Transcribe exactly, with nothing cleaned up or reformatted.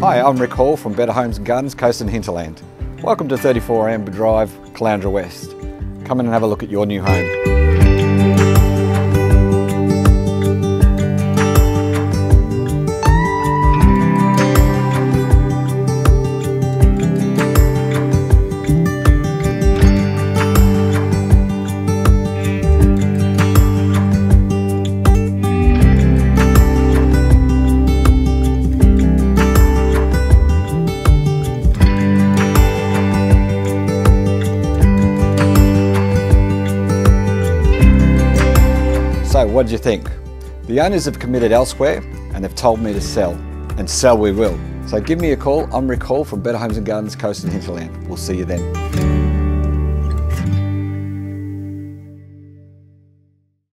Hi, I'm Rick Hall from Better Homes and Gardens, Coast and Hinterland. Welcome to thirty-four Amber Drive, Caloundra West. Come in and have a look at your new home. So what did you think? The owners have committed elsewhere and they've told me to sell, and sell we will. So give me a call. I'm Rick Hall from Better Homes and Gardens, Coast and Hinterland. We'll see you then.